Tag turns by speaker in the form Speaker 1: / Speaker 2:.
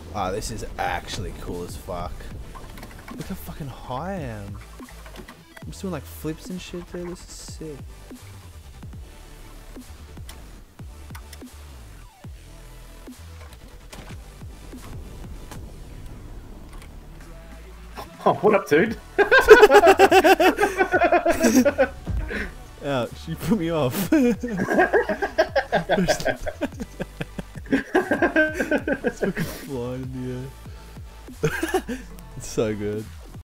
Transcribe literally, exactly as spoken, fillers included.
Speaker 1: Ah, this is actually cool as fuck. Look how fucking high I am. I'm just doing like flips and shit, dude. This is sick.
Speaker 2: Oh, what up, dude?
Speaker 1: Ouch, you put me off. It's fucking flying in the air. It's so good.